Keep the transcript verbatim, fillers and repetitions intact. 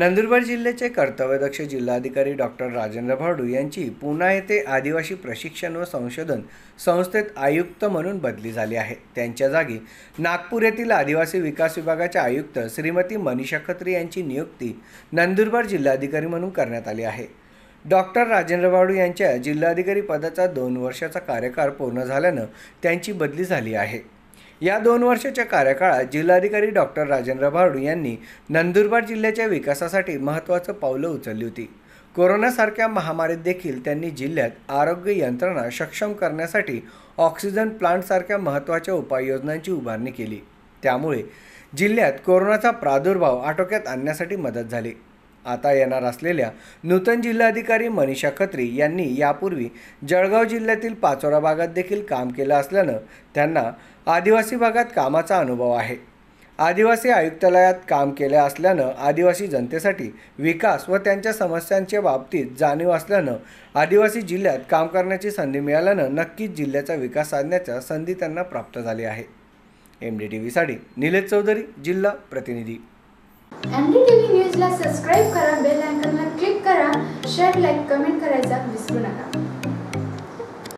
नंदुरबार जिल्ह्याचे कर्तव्यदक्ष जिल्हाधिकारी डॉक्टर राजेंद्र भाडू यांची पुणे येथे आदिवासी प्रशिक्षण व संशोधन संस्थेत आयुक्त म्हणून बदली झाली आहे। त्यांच्या जागी नागपूर येथील आदिवासी विकास विभागाच्या आयुक्त श्रीमती मनीषा खत्री यांची नियुक्ती नंदुरबार जिल्हाधिकारी म्हणून करण्यात आली आहे। डॉक्टर राजेंद्र भाडू यांच्या जिल्हाधिकारी पदाचा दोन वर्षाचा कार्यकाळ पूर्ण झाल्याने त्यांची बदली झाली आहे। या दोन वर्षाच्या कार्यकाळात जिल्हाधिकारी डॉक्टर राजेंद्र भाडू यांनी नंदुरबार जिल्ह्याच्या विकासासाठी महत्त्वाचं पावलं उचलली होती। कोरोनासारख्या महामारीत देखील त्यांनी जिल्ह्यात आरोग्य यंत्रणा सक्षम करण्यासाठी ऑक्सिजन प्लांटसारख्या महत्त्वाच्या उपाययोजनांची उभारणी केली। त्यामुळे जिल्ह्यात कोरोनाचा प्रादुर्भाव आटोक्यात आणण्यासाठी मदत झाली। आता येणार असलेल्या नूतन जिल्हाधिकारी मनीषा खत्री यांनी यापूर्वी जळगाव जिल्ह्यातील पाचोरा भागात देखील काम केलं असल्याने त्यांना आदिवासी भागात कामाचा अनुभव आहे। आदिवासी आयुक्तालयात काम केले असल्याने आदिवासी जनतेसाठी विकास व त्यांच्या समस्यांच्या बाबतीत जाणीव असल्याने आदिवासी जिल्ह्यात काम करण्याची संधी मिळाल्याने नक्कीच जिल्ह्याचा विकास साधण्याची संधी त्यांना प्राप्त झाली आहे। एमडी टीव्हीसाठी निलेश चौधरी, जिल्हा प्रतिनिधी। एमडी टीव्ही न्यूजला सबस्क्राइब करा, बेल आयकॉनला क्लिक करा, शेअर, लाईक, कमेंट करायला विसरू नका।